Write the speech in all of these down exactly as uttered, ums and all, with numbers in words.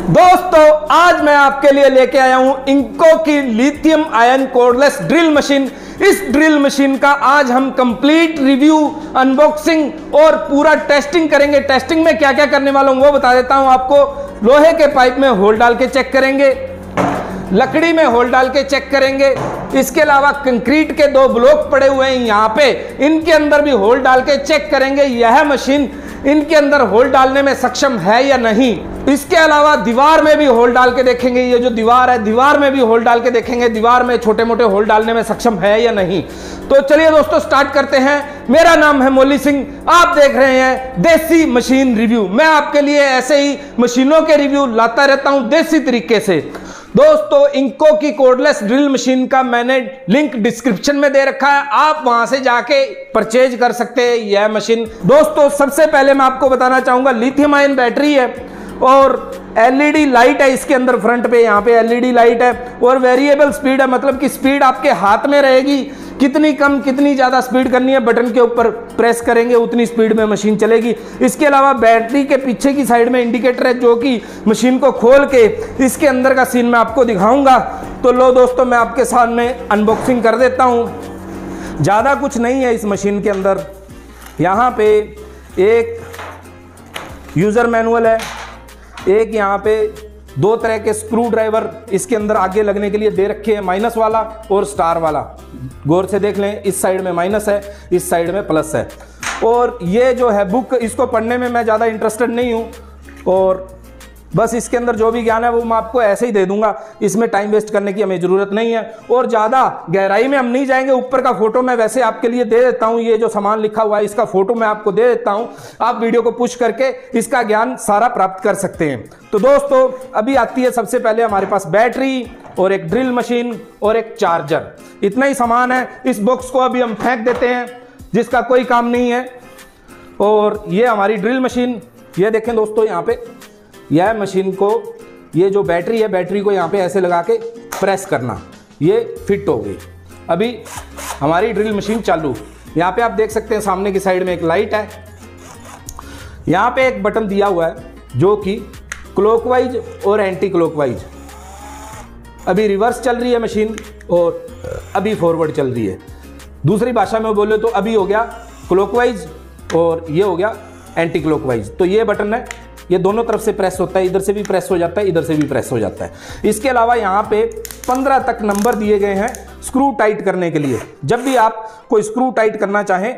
दोस्तों आज मैं आपके लिए लेके आया हूं इंको की lithium ion cordless drill machine. इस ड्रिल मशीन का आज हम कंप्लीट रिव्यू, अनबॉक्सिंग और पूरा टेस्टिंग करेंगे। टेस्टिंग में क्या क्या करने वाला हूं वो बता देता हूं आपको। लोहे के पाइप में होल डाल के चेक करेंगे, लकड़ी में होल डाल के चेक करेंगे। इसके अलावा कंक्रीट के दो ब्लॉक पड़े हुए हैं यहाँ पे, इनके अंदर भी होल डाल के चेक करेंगे यह मशीन इनके अंदर होल डालने में सक्षम है या नहीं। इसके अलावा दीवार में भी होल डाल के देखेंगे, ये जो दीवार है दीवार में भी होल डाल के देखेंगे दीवार में छोटे मोटे होल डालने में सक्षम है या नहीं। तो चलिए दोस्तों स्टार्ट करते हैं। मेरा नाम है मोली सिंह, आप देख रहे हैं देसी मशीन रिव्यू। मैं आपके लिए ऐसे ही मशीनों के रिव्यू लाता रहता हूं देसी तरीके से। दोस्तों इंको की कोर्डलेस ड्रिल मशीन का मैंने लिंक डिस्क्रिप्शन में दे रखा है, आप वहां से जाके परचेज कर सकते हैं यह मशीन। दोस्तों सबसे पहले मैं आपको बताना चाहूंगा लिथियम आयन बैटरी है और एलईडी लाइट है इसके अंदर। फ्रंट पे यहाँ पे एलईडी लाइट है और वेरिएबल स्पीड है, मतलब कि स्पीड आपके हाथ में रहेगी। कितनी कम कितनी ज़्यादा स्पीड करनी है बटन के ऊपर प्रेस करेंगे उतनी स्पीड में मशीन चलेगी। इसके अलावा बैटरी के पीछे की साइड में इंडिकेटर है जो कि मशीन को खोल के इसके अंदर का सीन मैं आपको दिखाऊंगा। तो लो दोस्तों मैं आपके सामने अनबॉक्सिंग कर देता हूँ। ज़्यादा कुछ नहीं है इस मशीन के अंदर। यहाँ पे एक यूज़र मैनुअल है, एक यहाँ पे दो तरह के स्क्रू ड्राइवर इसके अंदर आगे लगने के लिए दे रखे हैं, माइनस वाला और स्टार वाला। गौर से देख लें, इस साइड में माइनस है, इस साइड में प्लस है। और ये जो है बुक, इसको पढ़ने में मैं ज़्यादा इंटरेस्टेड नहीं हूँ और बस इसके अंदर जो भी ज्ञान है वो मैं आपको ऐसे ही दे दूंगा। इसमें टाइम वेस्ट करने की हमें ज़रूरत नहीं है और ज़्यादा गहराई में हम नहीं जाएंगे। ऊपर का फोटो मैं वैसे आपके लिए दे देता हूँ, ये जो सामान लिखा हुआ है इसका फोटो मैं आपको दे देता हूँ, आप वीडियो को पुश करके इसका ज्ञान सारा प्राप्त कर सकते हैं। तो दोस्तों अभी आती है सबसे पहले हमारे पास बैटरी और एक ड्रिल मशीन और एक चार्जर, इतना ही सामान है। इस बॉक्स को अभी हम फेंक देते हैं जिसका कोई काम नहीं है। और ये हमारी ड्रिल मशीन, ये देखें दोस्तों यहाँ पे यह मशीन को, ये जो बैटरी है बैटरी को यहाँ पे ऐसे लगा के प्रेस करना, ये फिट हो गई। अभी हमारी ड्रिल मशीन चालू। यहाँ पे आप देख सकते हैं सामने की साइड में एक लाइट है, यहाँ पे एक बटन दिया हुआ है जो कि क्लॉकवाइज और एंटी क्लॉकवाइज। अभी रिवर्स चल रही है मशीन और अभी फॉरवर्ड चल रही है। दूसरी भाषा में बोले तो अभी हो गया क्लॉकवाइज और ये हो गया एंटी क्लॉकवाइज। तो ये बटन है, ये दोनों तरफ से प्रेस होता है, इधर से भी प्रेस हो जाता है, इधर से भी प्रेस हो जाता है। इसके अलावा यहाँ पे पंद्रह तक नंबर दिए गए हैं स्क्रू टाइट करने के लिए। जब भी आप कोई स्क्रू टाइट करना चाहें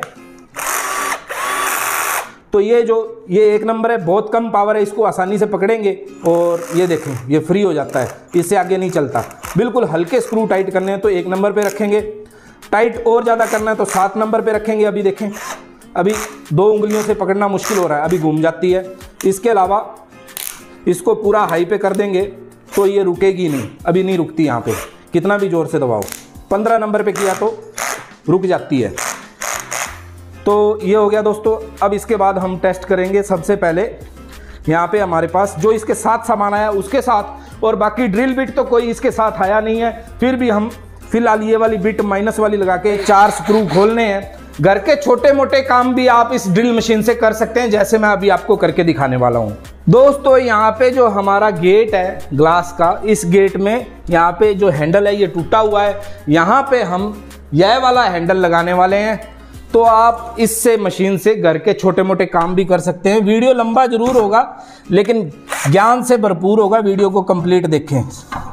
तो ये जो ये एक नंबर है, बहुत कम पावर है, इसको आसानी से पकड़ेंगे और ये देखें ये फ्री हो जाता है, इससे आगे नहीं चलता। बिल्कुल हल्के स्क्रू टाइट करने हैं तो एक नंबर पे रखेंगे, टाइट और ज़्यादा करना है तो सात नंबर पे रखेंगे। अभी देखें अभी दो उंगलियों से पकड़ना मुश्किल हो रहा है, अभी घूम जाती है। इसके अलावा इसको पूरा हाई पे कर देंगे तो ये रुकेगी नहीं, अभी नहीं रुकती। यहाँ पे कितना भी ज़ोर से दबाओ, पंद्रह नंबर पे किया तो रुक जाती है। तो ये हो गया दोस्तों। अब इसके बाद हम टेस्ट करेंगे। सबसे पहले यहाँ पे हमारे पास जो इसके साथ सामान आया उसके साथ, और बाकी ड्रिल बिट तो कोई इसके साथ आया नहीं है, फिर भी हम फिलहाल ये वाली बिट माइनस वाली लगा के चार स्क्रू खोलने हैं। घर के छोटे मोटे काम भी आप इस ड्रिल मशीन से कर सकते हैं, जैसे मैं अभी आपको करके दिखाने वाला हूँ। दोस्तों यहाँ पे जो हमारा गेट है ग्लास का, इस गेट में यहाँ पे जो हैंडल है ये टूटा हुआ है, यहाँ पे हम यह वाला हैंडल लगाने वाले हैं। तो आप इससे मशीन से घर के छोटे मोटे काम भी कर सकते हैं। वीडियो लंबा जरूर होगा लेकिन ज्ञान से भरपूर होगा, वीडियो को कंप्लीट देखें।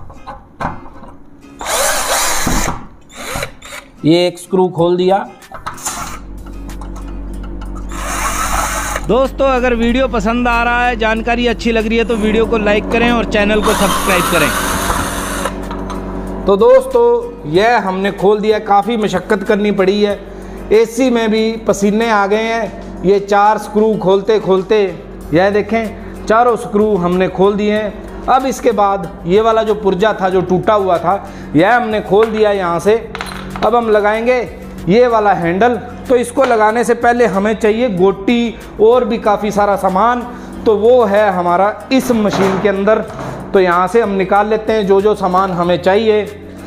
ये एक स्क्रू खोल दिया। दोस्तों अगर वीडियो पसंद आ रहा है, जानकारी अच्छी लग रही है तो वीडियो को लाइक करें और चैनल को सब्सक्राइब करें। तो दोस्तों यह हमने खोल दिया, काफ़ी मशक्क़त करनी पड़ी है, एसी में भी पसीने आ गए हैं। ये चार स्क्रू खोलते खोलते यह देखें चारों स्क्रू हमने खोल दिए हैं। अब इसके बाद ये वाला जो पुर्जा था जो टूटा हुआ था यह हमने खोल दिया यहाँ से। अब हम लगाएंगे ये वाला हैंडल। तो इसको लगाने से पहले हमें चाहिए गोटी और भी काफ़ी सारा सामान, तो वो है हमारा इस मशीन के अंदर। तो यहाँ से हम निकाल लेते हैं जो जो सामान हमें चाहिए।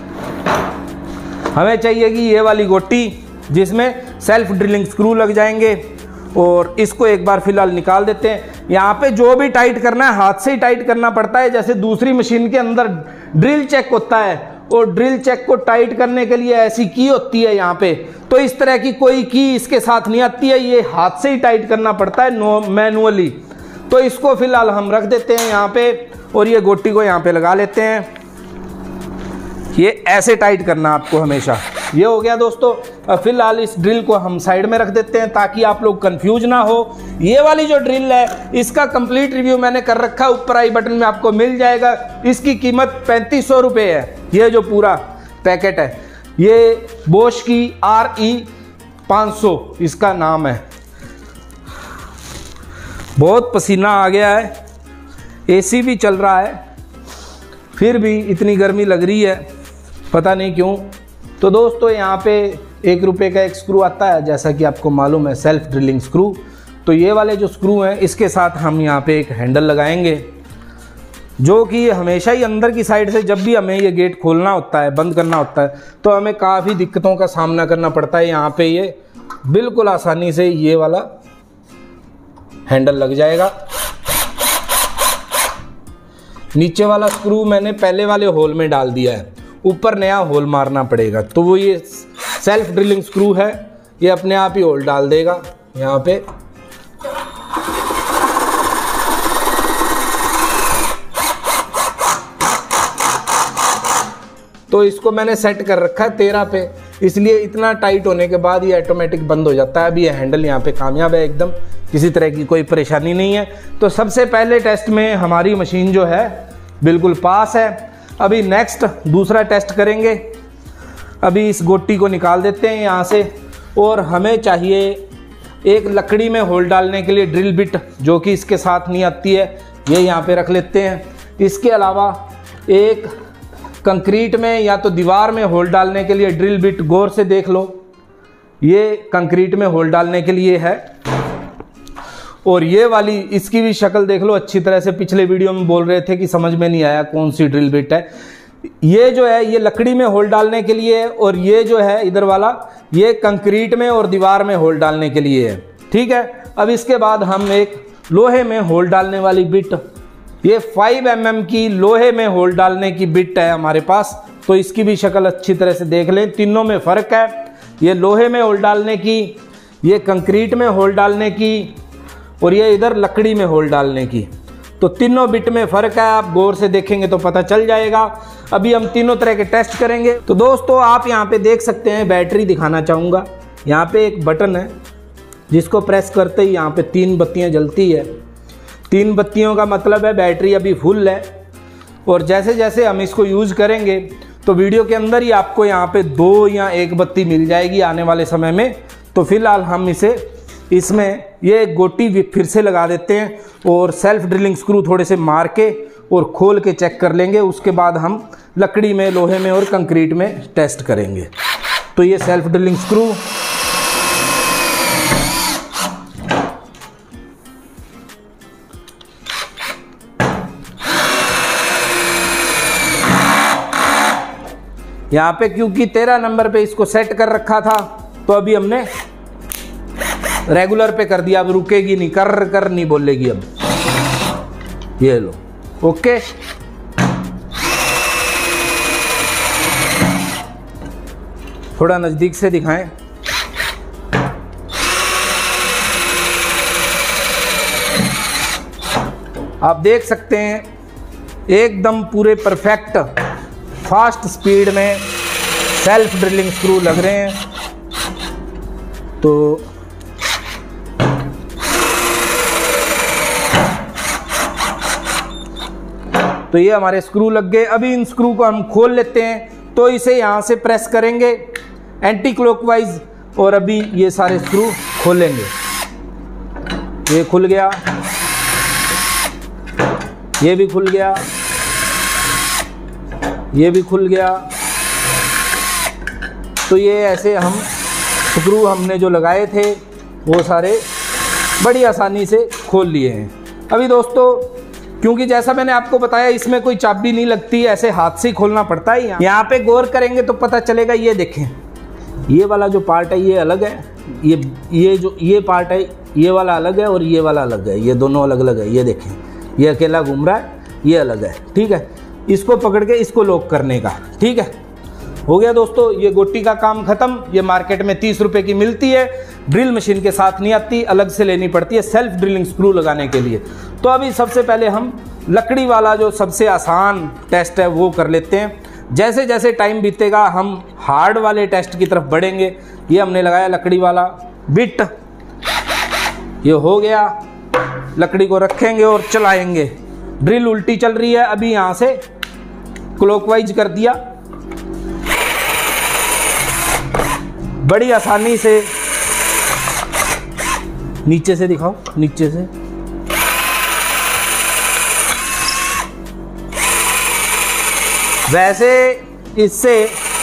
हमें चाहिए कि ये वाली गोटी जिसमें सेल्फ ड्रिलिंग स्क्रू लग जाएंगे, और इसको एक बार फिलहाल निकाल देते हैं। यहाँ पे जो भी टाइट करना है हाथ से ही टाइट करना पड़ता है। जैसे दूसरी मशीन के अंदर ड्रिल चेक होता है और ड्रिल चेक को टाइट करने के लिए ऐसी की होती है यहाँ पे, तो इस तरह की कोई की इसके साथ नहीं आती है, ये हाथ से ही टाइट करना पड़ता है नो मैनुअली। तो इसको फिलहाल हम रख देते हैं यहाँ पे और ये गोटी को यहाँ पे लगा लेते हैं। ये ऐसे टाइट करना आपको हमेशा। ये हो गया दोस्तों। अब फिलहाल इस ड्रिल को हम साइड में रख देते हैं ताकि आप लोग कंफ्यूज ना हो। ये वाली जो ड्रिल है इसका कंप्लीट रिव्यू मैंने कर रखा है, ऊपर आई बटन में आपको मिल जाएगा। इसकी कीमत पैंतीस सौ रुपये है। ये जो पूरा पैकेट है ये बोश की आर ई पाँच सौ इसका नाम है। बहुत पसीना आ गया है, एसी भी चल रहा है, फिर भी इतनी गर्मी लग रही है, पता नहीं क्यों। तो दोस्तों यहाँ पे एक रुपये का एक स्क्रू आता है, जैसा कि आपको मालूम है, सेल्फ ड्रिलिंग स्क्रू। तो ये वाले जो स्क्रू हैं इसके साथ हम यहाँ पे एक हैंडल लगाएंगे, जो कि हमेशा ही अंदर की साइड से जब भी हमें ये गेट खोलना होता है, बंद करना होता है, तो हमें काफ़ी दिक्कतों का सामना करना पड़ता है। यहाँ पे ये बिल्कुल आसानी से ये वाला हैंडल लग जाएगा। नीचे वाला स्क्रू मैंने पहले वाले होल में डाल दिया है, ऊपर नया होल मारना पड़ेगा। तो वो ये सेल्फ ड्रिलिंग स्क्रू है, ये अपने आप ही होल डाल देगा यहाँ पे। तो इसको मैंने सेट कर रखा है तेरह पे, इसलिए इतना टाइट होने के बाद ये ऑटोमेटिक बंद हो जाता है। अभी ये हैंडल यहाँ पे कामयाब है एकदम, किसी तरह की कोई परेशानी नहीं है। तो सबसे पहले टेस्ट में हमारी मशीन जो है बिल्कुल पास है। अभी नेक्स्ट दूसरा टेस्ट करेंगे। अभी इस गोटी को निकाल देते हैं यहाँ से और हमें चाहिए एक लकड़ी में होल डालने के लिए ड्रिल बिट, जो कि इसके साथ नहीं आती है, ये यहाँ पे रख लेते हैं। इसके अलावा एक कंक्रीट में या तो दीवार में होल डालने के लिए ड्रिल बिट, गौर से देख लो, ये कंक्रीट में होल डालने के लिए है। और ये वाली इसकी भी शक्ल देख लो अच्छी तरह से, पिछले वीडियो में बोल रहे थे कि समझ में नहीं आया कौन सी ड्रिल बिट है। ये जो है ये लकड़ी में होल डालने के लिए है और ये जो है इधर वाला ये कंक्रीट में और दीवार में होल डालने के लिए है। ठीक है, अब इसके बाद हम एक लोहे में होल डालने वाली बिट, ये फाइव एम एम की लोहे में होल डालने की बिट है हमारे पास। तो इसकी भी शक्ल अच्छी तरह से देख लें, तीनों में फ़र्क है। ये लोहे में होल डालने की, ये कंक्रीट में होल डालने की और ये इधर लकड़ी में होल डालने की। तो तीनों बिट में फ़र्क है, आप गौर से देखेंगे तो पता चल जाएगा। अभी हम तीनों तरह के टेस्ट करेंगे। तो दोस्तों आप यहाँ पे देख सकते हैं, बैटरी दिखाना चाहूँगा। यहाँ पे एक बटन है जिसको प्रेस करते ही यहाँ पे तीन बत्तियाँ जलती है। तीन बत्तियों का मतलब है बैटरी अभी फुल है। और जैसे जैसे हम इसको यूज़ करेंगे तो वीडियो के अंदर ही आपको यहाँ पे दो या एक बत्ती मिल जाएगी आने वाले समय में। तो फिलहाल हम इसे इसमें ये गोटी फिर से लगा देते हैं और सेल्फ ड्रिलिंग स्क्रू थोड़े से मार के और खोल के चेक कर लेंगे। उसके बाद हम लकड़ी में, लोहे में और कंक्रीट में टेस्ट करेंगे। तो ये सेल्फ ड्रिलिंग स्क्रू, यहाँ पे क्योंकि तेरह नंबर पे इसको सेट कर रखा था तो अभी हमने रेगुलर पे कर दिया। अब रुकेगी नहीं, कर कर नहीं बोलेगी अब। ये लो, ओके। थोड़ा नज़दीक से दिखाएं। आप देख सकते हैं एकदम पूरे परफेक्ट फास्ट स्पीड में सेल्फ ड्रिलिंग स्क्रू लग रहे हैं। तो तो ये हमारे स्क्रू लग गए। अभी इन स्क्रू को हम खोल लेते हैं। तो इसे यहाँ से प्रेस करेंगे एंटी क्लॉकवाइज और अभी ये सारे स्क्रू खोलेंगे। ये खुल गया, ये भी खुल गया, ये भी खुल गया। तो ये ऐसे हम स्क्रू हमने जो लगाए थे वो सारे बड़ी आसानी से खोल लिए हैं। अभी दोस्तों क्योंकि जैसा मैंने आपको बताया इसमें कोई चाबी नहीं लगती, ऐसे हाथ से ही खोलना पड़ता है। यहाँ पे गौर करेंगे तो पता चलेगा। ये देखें, ये वाला जो पार्ट है ये अलग है, ये ये जो ये पार्ट है ये वाला अलग है और ये वाला अलग है, ये दोनों अलग अलग है। ये देखें, ये अकेला घूम रहा है, ये अलग है, ठीक है। इसको पकड़ के इसको लॉक करने का, ठीक है। हो गया दोस्तों, ये गोटी का काम खत्म। ये मार्केट में तीस रुपए की मिलती है, ड्रिल मशीन के साथ नहीं आती, अलग से लेनी पड़ती है सेल्फ ड्रिलिंग स्क्रू लगाने के लिए। तो अभी सबसे पहले हम लकड़ी वाला जो सबसे आसान टेस्ट है वो कर लेते हैं। जैसे जैसे टाइम बीतेगा हम हार्ड वाले टेस्ट की तरफ बढ़ेंगे। ये हमने लगाया लकड़ी वाला बिट, ये हो गया। लकड़ी को रखेंगे और चलाएंगे। ड्रिल उल्टी चल रही है, अभी यहाँ से क्लॉकवाइज कर दिया, बड़ी आसानी से। नीचे से दिखाओ, नीचे से। वैसे इससे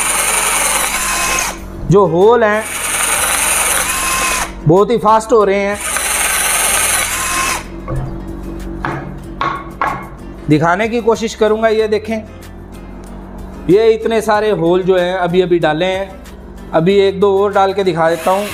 जो होल हैं बहुत ही फास्ट हो रहे हैं। दिखाने की कोशिश करूंगा। ये देखें, ये इतने सारे होल जो हैं अभी अभी डाले हैं। अभी एक दो और डाल के दिखा देता हूँ।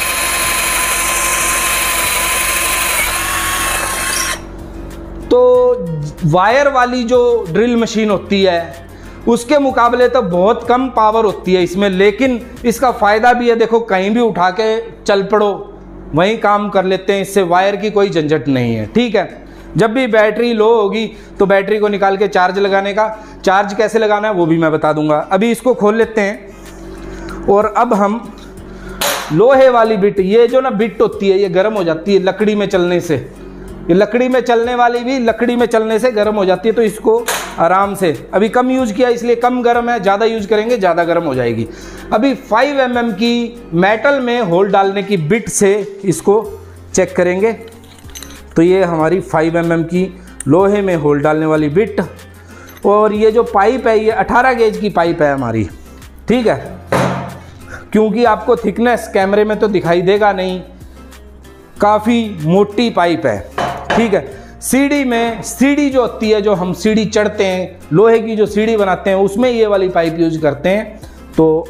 तो वायर वाली जो ड्रिल मशीन होती है उसके मुकाबले तो बहुत कम पावर होती है इसमें, लेकिन इसका फ़ायदा भी है। देखो, कहीं भी उठा के चल पड़ो, वहीं काम कर लेते हैं। इससे वायर की कोई झंझट नहीं है, ठीक है। जब भी बैटरी लो होगी तो बैटरी को निकाल के चार्ज लगाने का, चार्ज कैसे लगाना है वो भी मैं बता दूंगा। अभी इसको खोल लेते हैं और अब हम लोहे वाली बिट, ये जो ना बिट होती है ये गर्म हो जाती है लकड़ी में चलने से। ये लकड़ी में चलने वाली भी लकड़ी में चलने से गर्म हो जाती है, तो इसको आराम से, अभी कम यूज किया इसलिए कम गर्म है, ज़्यादा यूज करेंगे ज़्यादा गर्म हो जाएगी। अभी फाइव एम एम की मेटल में होल डालने की बिट से इसको चेक करेंगे। तो ये हमारी फाइव एम एम की लोहे में होल डालने वाली बिट, और ये जो पाइप है ये अठारह गेज की पाइप है हमारी, ठीक है। क्योंकि आपको थिकनेस कैमरे में तो दिखाई देगा नहीं, काफ़ी मोटी पाइप है, ठीक है। सीढ़ी में, सीढ़ी जो होती है, जो हम सीढ़ी चढ़ते हैं, लोहे की जो सीढ़ी बनाते हैं उसमें ये वाली पाइप यूज करते हैं। तो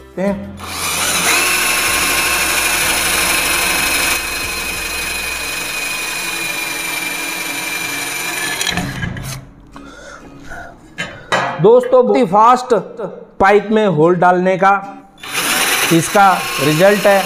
दोस्तों बहुत ही फास्ट पाइप में होल डालने का इसका रिजल्ट है।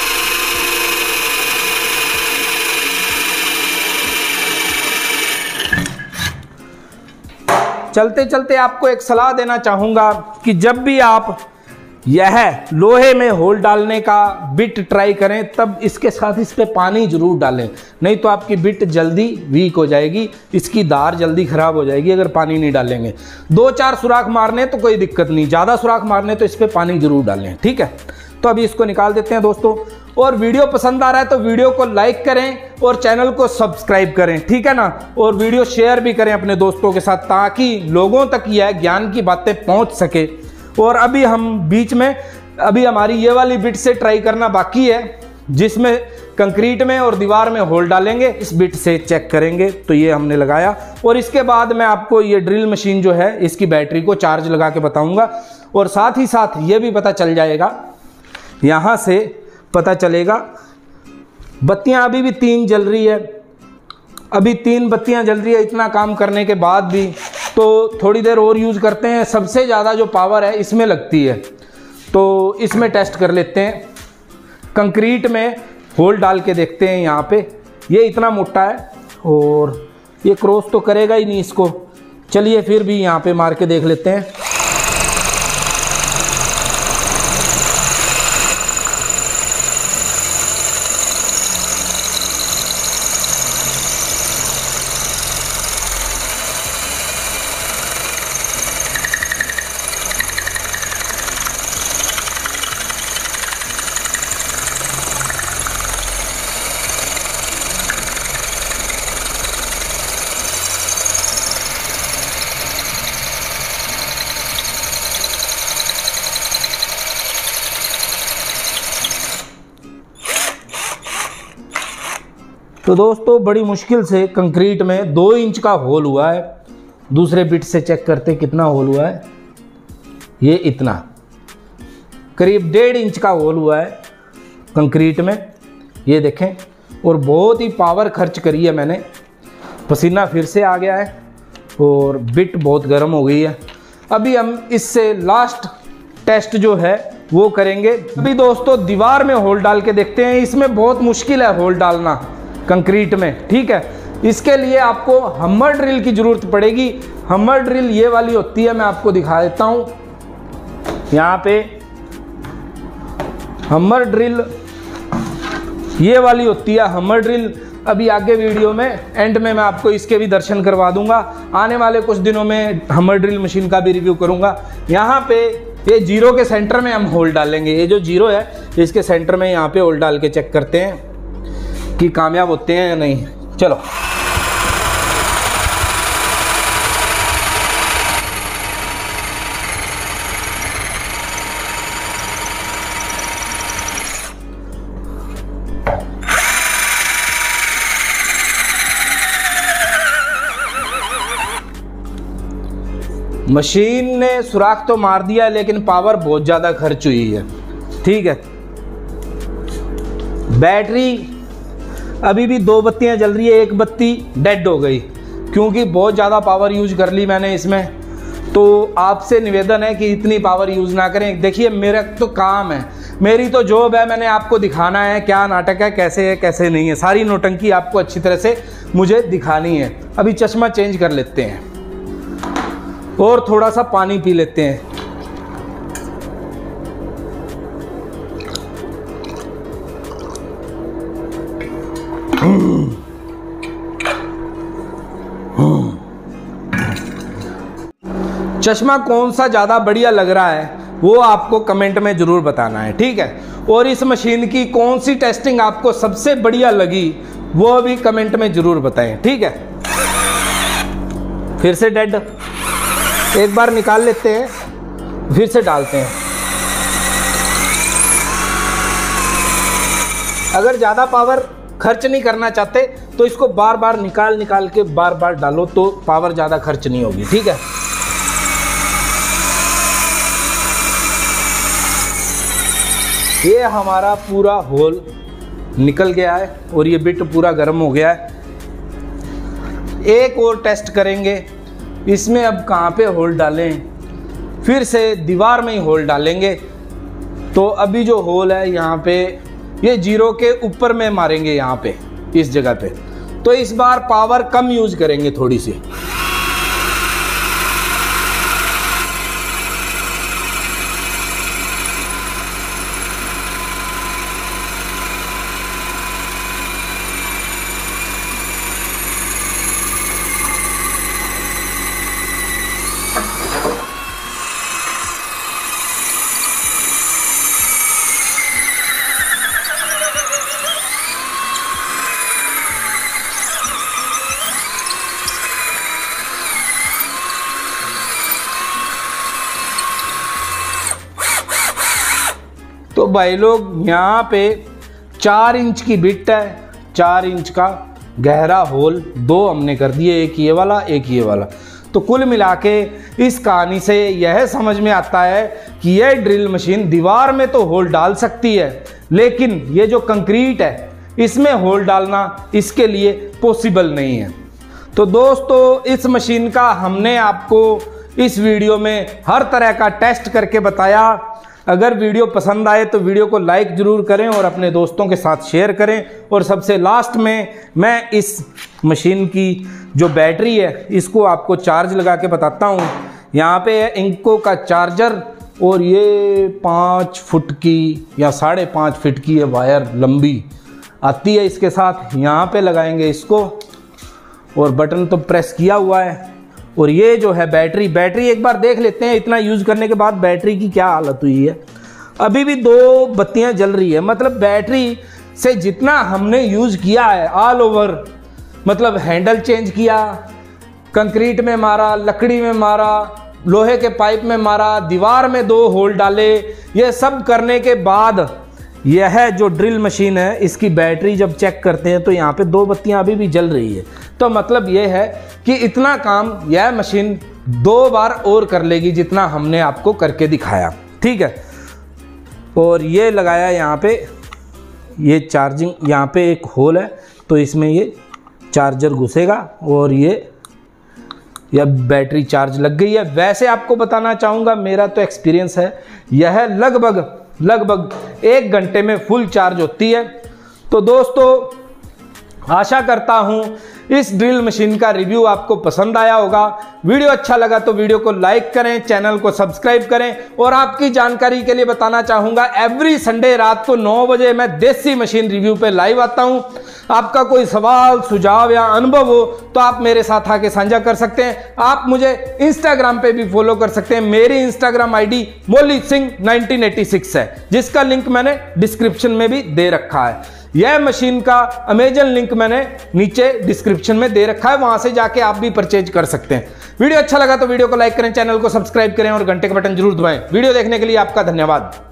चलते चलते आपको एक सलाह देना चाहूँगा कि जब भी आप यह लोहे में होल डालने का बिट ट्राई करें तब इसके साथ इस पे पानी जरूर डालें, नहीं तो आपकी बिट जल्दी वीक हो जाएगी, इसकी धार जल्दी ख़राब हो जाएगी अगर पानी नहीं डालेंगे। दो चार सुराख मारने तो कोई दिक्कत नहीं, ज़्यादा सुराख मारने तो इस पर पानी जरूर डालें, ठीक है। तो अभी इसको निकाल देते हैं दोस्तों। और वीडियो पसंद आ रहा है तो वीडियो को लाइक करें और चैनल को सब्सक्राइब करें, ठीक है ना। और वीडियो शेयर भी करें अपने दोस्तों के साथ ताकि लोगों तक यह ज्ञान की बातें पहुंच सके। और अभी हम बीच में, अभी हमारी ये वाली बिट से ट्राई करना बाकी है जिसमें कंक्रीट में और दीवार में होल डालेंगे, इस बिट से चेक करेंगे। तो ये हमने लगाया और इसके बाद मैं आपको ये ड्रिल मशीन जो है इसकी बैटरी को चार्ज लगा के बताऊंगा। और साथ ही साथ ये भी पता चल जाएगा, यहाँ से पता चलेगा, बत्तियां अभी भी तीन जल रही है, अभी तीन बत्तियां जल रही है इतना काम करने के बाद भी। तो थोड़ी देर और यूज़ करते हैं, सबसे ज़्यादा जो पावर है इसमें लगती है, तो इसमें टेस्ट कर लेते हैं। कंक्रीट में होल डाल के देखते हैं। यहाँ पे ये इतना मोटा है और ये क्रॉस तो करेगा ही नहीं इसको। चलिए फिर भी यहाँ पे मार के देख लेते हैं। तो दोस्तों बड़ी मुश्किल से कंक्रीट में दो इंच का होल हुआ है। दूसरे बिट से चेक करते कितना होल हुआ है। ये इतना, करीब डेढ़ इंच का होल हुआ है कंक्रीट में। ये देखें, और बहुत ही पावर खर्च करी है मैंने। पसीना फिर से आ गया है और बिट बहुत गर्म हो गई है। अभी हम इससे लास्ट टेस्ट जो है वो करेंगे। अभी दोस्तों दीवार में होल डाल के देखते हैं। इसमें बहुत मुश्किल है होल डालना कंक्रीट में, ठीक है। इसके लिए आपको हमर ड्रिल की ज़रूरत पड़ेगी। हमर ड्रिल ये वाली होती है, मैं आपको दिखा देता हूँ। यहाँ पे हमर ड्रिल ये वाली होती है हमर ड्रिल। अभी आगे वीडियो में एंड में मैं आपको इसके भी दर्शन करवा दूंगा। आने वाले कुछ दिनों में हमर ड्रिल मशीन का भी रिव्यू करूंगा। यहाँ पे ये जीरो के सेंटर में हम होल डालेंगे। ये जो जीरो है इसके सेंटर में यहाँ पे होल डाल के चेक करते हैं कि कामयाब होते हैं या नहीं। चलो मशीन ने सुराख तो मार दिया लेकिन पावर बहुत ज़्यादा खर्च हुई है, ठीक है। बैटरी अभी भी दो बत्तियां जल रही है, एक बत्ती डेड हो गई क्योंकि बहुत ज़्यादा पावर यूज कर ली मैंने इसमें। तो आपसे निवेदन है कि इतनी पावर यूज़ ना करें। देखिए मेरा तो काम है, मेरी तो जॉब है, मैंने आपको दिखाना है क्या नाटक है, कैसे है कैसे नहीं है। सारी नौटंकी आपको अच्छी तरह से मुझे दिखानी है। अभी चश्मा चेंज कर लेते हैं और थोड़ा सा पानी पी लेते हैं। चश्मा कौन सा ज़्यादा बढ़िया लग रहा है वो आपको कमेंट में ज़रूर बताना है, ठीक है। और इस मशीन की कौन सी टेस्टिंग आपको सबसे बढ़िया लगी वो भी कमेंट में ज़रूर बताएं, ठीक है। फिर से डेड, एक बार निकाल लेते हैं फिर से डालते हैं। अगर ज़्यादा पावर खर्च नहीं करना चाहते तो इसको बार बार निकाल निकाल के बार बार डालो तो पावर ज़्यादा खर्च नहीं होगी, ठीक है। ये हमारा पूरा होल निकल गया है और ये बिट पूरा गर्म हो गया है। एक और टेस्ट करेंगे इसमें। अब कहाँ पे होल डालें, फिर से दीवार में ही होल डालेंगे। तो अभी जो होल है यहाँ पे ये जीरो के ऊपर में मारेंगे, यहाँ पे इस जगह पे। तो इस बार पावर कम यूज करेंगे थोड़ी सी। तो भाई लोग यहाँ पे चार इंच की बिट है, चार इंच का गहरा होल दो हमने कर दिए, एक ये वाला एक ये वाला। तो कुल मिला के इस कहानी से यह समझ में आता है कि यह ड्रिल मशीन दीवार में तो होल डाल सकती है लेकिन ये जो कंक्रीट है इसमें होल डालना इसके लिए पॉसिबल नहीं है। तो दोस्तों इस मशीन का हमने आपको इस वीडियो में हर तरह का टेस्ट करके बताया। अगर वीडियो पसंद आए तो वीडियो को लाइक ज़रूर करें और अपने दोस्तों के साथ शेयर करें। और सबसे लास्ट में मैं इस मशीन की जो बैटरी है इसको आपको चार्ज लगा के बताता हूँ। यहाँ पे है इंको का चार्जर और ये पाँच फुट की या साढ़े पाँच फुट की ये वायर लंबी आती है इसके साथ। यहाँ पे लगाएंगे इसको और बटन तो प्रेस किया हुआ है। और ये जो है बैटरी बैटरी एक बार देख लेते हैं इतना यूज़ करने के बाद बैटरी की क्या हालत हुई है। अभी भी दो बत्तियां जल रही है, मतलब बैटरी से जितना हमने यूज़ किया है ऑल ओवर, मतलब हैंडल चेंज किया, कंक्रीट में मारा, लकड़ी में मारा, लोहे के पाइप में मारा, दीवार में दो होल डाले, ये सब करने के बाद यह जो ड्रिल मशीन है इसकी बैटरी जब चेक करते हैं तो यहाँ पे दो बत्तियां अभी भी जल रही है। तो मतलब यह है कि इतना काम यह मशीन दो बार और कर लेगी जितना हमने आपको करके दिखाया, ठीक है। और ये लगाया यहाँ पे ये चार्जिंग यहाँ पे एक होल है, तो इसमें ये चार्जर घुसेगा और ये या बैटरी चार्ज लग गई है। वैसे आपको बताना चाहूँगा, मेरा तो एक्सपीरियंस है, यह लगभग लगभग एक घंटे में फुल चार्ज होती है। तो दोस्तों आशा करता हूं इस ड्रिल मशीन का रिव्यू आपको पसंद आया होगा। वीडियो अच्छा लगा तो वीडियो को लाइक करें, चैनल को सब्सक्राइब करें। और आपकी जानकारी के लिए बताना चाहूंगा, एवरी संडे रात को नौ बजे मैं देसी मशीन रिव्यू पे लाइव आता हूं। आपका कोई सवाल, सुझाव या अनुभव हो तो आप मेरे साथ आके साझा कर सकते हैं। आप मुझे इंस्टाग्राम पे भी फॉलो कर सकते हैं। मेरी Instagram ID Moli Singh nineteen eighty six है, जिसका लिंक मैंने डिस्क्रिप्शन में भी दे रखा है। यह मशीन का अमेजन लिंक मैंने नीचे डिस्क्रिप्शन में दे रखा है, वहां से जाके आप भी परचेज कर सकते हैं। वीडियो अच्छा लगा तो वीडियो को लाइक करें, चैनल को सब्सक्राइब करें और घंटे का बटन जरूर दबाएं। वीडियो देखने के लिए आपका धन्यवाद।